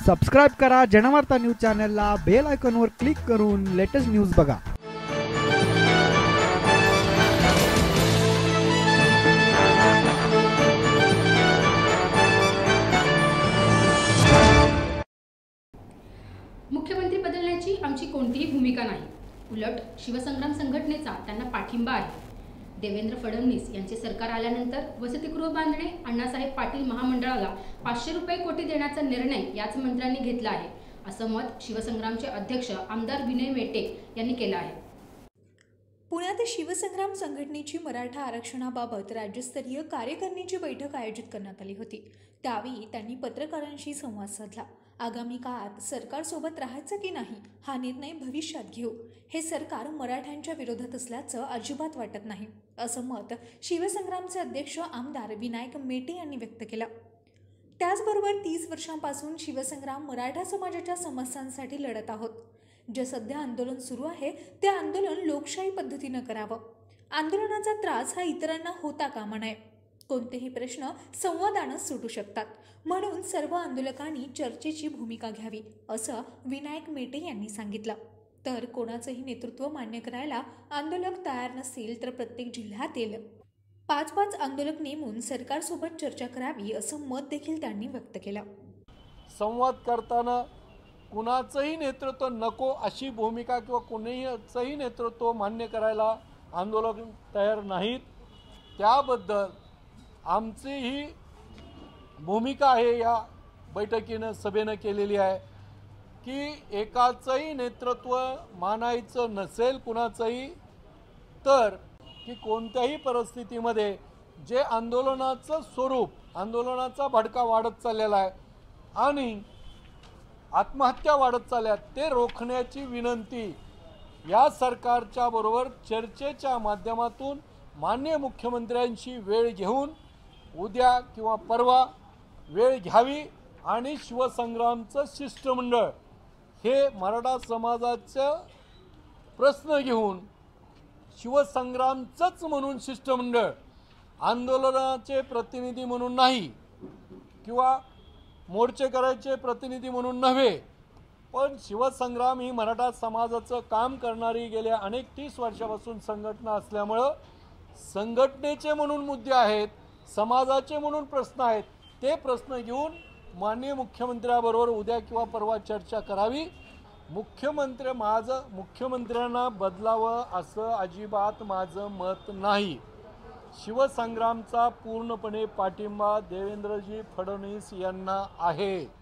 Subscribe करा Janvarta news चॅनलला, bell आयकॉनवर क्लिक करून लेटेस्ट न्यूज बघा। मुख्यमंत्री बदलण्याची आमची कोणतीही भूमिका नाही, उलट शिवसंग्राम संघटनेचा त्यांना पाठिंबा आहे। देवेंद्र फडणवीस यांचे सरकार आल्यानंतर वसतिगृह बांधणे अण्णासाहेब पाटील महामंडळाला 500 रुपये कोटी देण्याचा निर्णय याच मंत्र्यांनी घेतला आहे, असं मत शिवसंग्रामचे अध्यक्ष आमदार विनय मेटे यांनी केलं आहे। पुण्यात शिवसंग्राम संघटनेची मराठा आरक्षणाबाबत राज्यस्तरीय कार्यकारिणीची बैठक आयोजित करण्यात आली होती। त्यावेळी त्यांनी पत्रकारांशी संवाद साधला। आगामी काळात सरकारसोबत राहायचं की नाही हा निर्णय भविष्यात घेऊ। हे सरकार मराठ्यांच्या विरोधात असल्याचं अजिबात वाटत नाही, असं मत शिवसंग्रामचे अध्यक्ष आमदार विनायक मेटे यांनी व्यक्त केलं। त्याचबरोबर 30 वर्षांपासून शिवसंग्राम मराठा समाजाच्या समस्यांसाठी लढत आहोत। जे सध्या आंदोलन सुरू आहे ते आंदोलन लोकशाही पद्धतीने करावं। आंदोलनाचा त्रास हा इतरांना होता कामा नये। कोणतेही प्रश्न संवादाने सुटू शकतात, म्हणून सर्व आंदोलकांनी चर्चेची भूमिका घ्यावी, असं विनायक मेटे यांनी सांगितलं। तर कोणाचंही नेतृत्व मान्य करायला आंदोलक तयार नसतील तर प्रत्येक जिल्ह्यातील 5-5 आंदोलक नेमून सरकारसोबत चर्चा करावी, असं मत देखील त्यांनी व्यक्त केलं। संवाद करताना कुणाचंही नेतृत्व नको अशी भूमिका किंवा कोणीचंही नेतृत्व मान्य करायला आंदोलक तयार नाहीत। त्याबद्दल आमची ही भूमिका आहे, या बैठकीनं सभेनं केलेली आहे की एकाचंही नेतृत्व मानायचं नसेल कुणाचंही, तर की कोणत्याही परिस्थितीमध्ये जे आंदोलनाचं स्वरूप, आंदोलनाचा भडका वाढत चाललेला आहे आणि आत्महत्या वाढत चालल्या, ते रोखण्याची विनंती या सरकारच्या बरोबर चर्चेच्या माध्यमातून माननीय मुख्यमंत्र्यांची वेळ घेऊन उद्या किंवा परवा वेळ घ्यावी आणि शिवसंग्रामचं शिष्टमंडळ हे मराठा समाजाचं प्रश्न घेऊन शिवसंग्रामचंच म्हणून शिष्टमंडळ, आंदोलनाचे प्रतिनिधी म्हणून नाही किंवा मोर्चे करायचे प्रतिनिधी म्हणून नव्हे, पण शिवसंग्राम ही मराठा समाजाचं काम करणारी गेल्या अनेक 30 वर्षापासून संघटना असल्यामुळं संघटनेचे म्हणून मुद्दे आहेत, समाजाचे म्हणून प्रश्न आहेत, ते प्रश्न घेऊन माननीय मुख्यमंत्र्यांबरोबर उद्या किंवा परवा चर्चा करावी। मुख्यमंत्र्यांना बदलावं असं अजिबात माझं मत नाही। शिवसंग्रामचा पूर्णपणे पाठिंबा देवेंद्रजी फडणवीस यांना आहे।